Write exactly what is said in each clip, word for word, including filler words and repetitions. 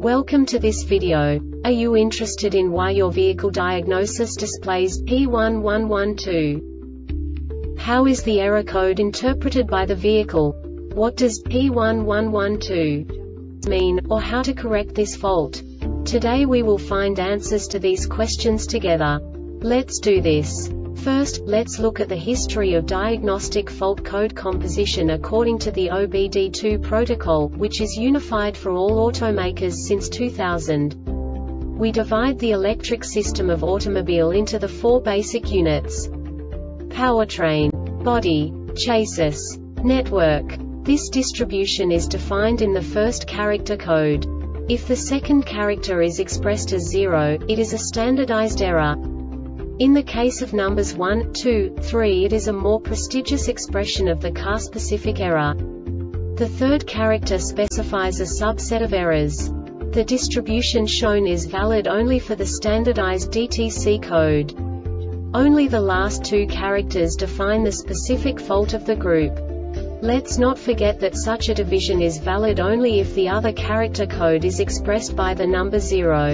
Welcome to this video. Are you interested in why your vehicle diagnosis displays P one one one two? How is the error code interpreted by the vehicle? What does P one one one two mean, or how to correct this fault? Today we will find answers to these questions together. Let's do this. First, let's look at the history of diagnostic fault code composition according to the O B D two protocol, which is unified for all automakers since two thousand. We divide the electric system of automobile into the four basic units: powertrain, body, chassis, network. This distribution is defined in the first character code. If the second character is expressed as zero, it is a standardized error. In the case of numbers one, two, three, it is a more prestigious expression of the car-specific error. The third character specifies a subset of errors. The distribution shown is valid only for the standardized D T C code. Only the last two characters define the specific fault of the group. Let's not forget that such a division is valid only if the other character code is expressed by the number zero.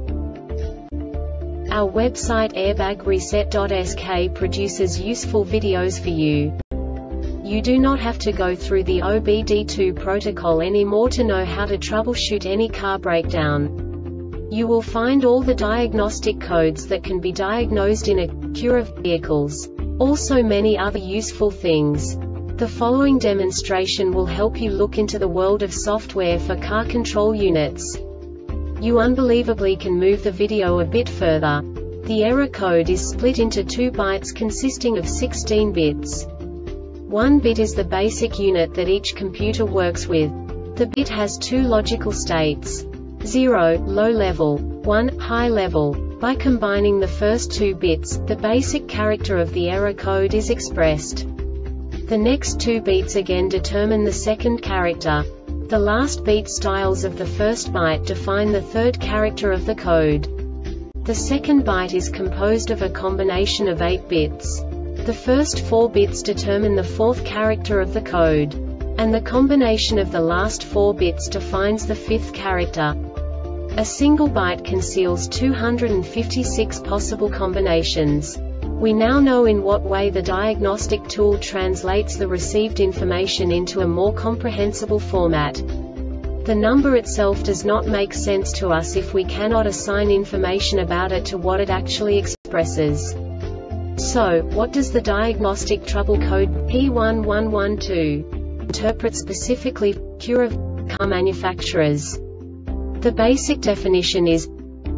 Our website airbag reset dot S K produces useful videos for you. You do not have to go through the O B D two protocol anymore to know how to troubleshoot any car breakdown. You will find all the diagnostic codes that can be diagnosed in a queue of vehicles. Also many other useful things. The following demonstration will help you look into the world of software for car control units. You unbelievably can move the video a bit further. The error code is split into two bytes consisting of sixteen bits. One bit is the basic unit that each computer works with. The bit has two logical states: zero, low level, one, high level. By combining the first two bits, the basic character of the error code is expressed. The next two beats again determine the second character. The last beat styles of the first byte define the third character of the code. The second byte is composed of a combination of eight bits. The first four bits determine the fourth character of the code. And the combination of the last four bits defines the fifth character. A single byte conceals two hundred fifty-six possible combinations. We now know in what way the diagnostic tool translates the received information into a more comprehensible format. The number itself does not make sense to us if we cannot assign information about it to what it actually expresses. So, what does the diagnostic trouble code P one one one two interpret specifically for queue of car manufacturers? The basic definition is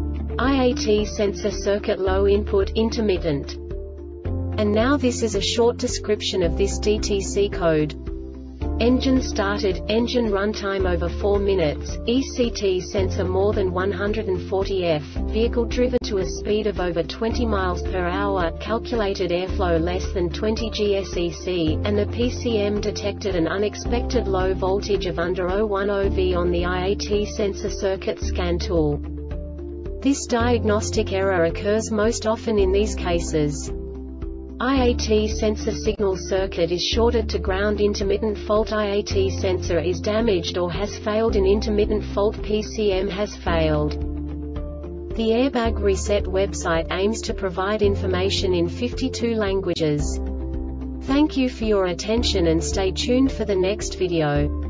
I A T sensor circuit low input intermittent. And now this is a short description of this D T C code. Engine started, engine runtime over four minutes, E C T sensor more than one hundred forty F, vehicle driven to a speed of over twenty miles per hour, calculated airflow less than twenty G S E C, and the P C M detected an unexpected low voltage of under zero point one zero volts on the I A T sensor circuit scan tool. This diagnostic error occurs most often in these cases: I A T sensor signal circuit is shorted to ground, intermittent fault I A T sensor is damaged or has failed, an intermittent fault P C M has failed. The Airbag Reset website aims to provide information in fifty-two languages. Thank you for your attention and stay tuned for the next video.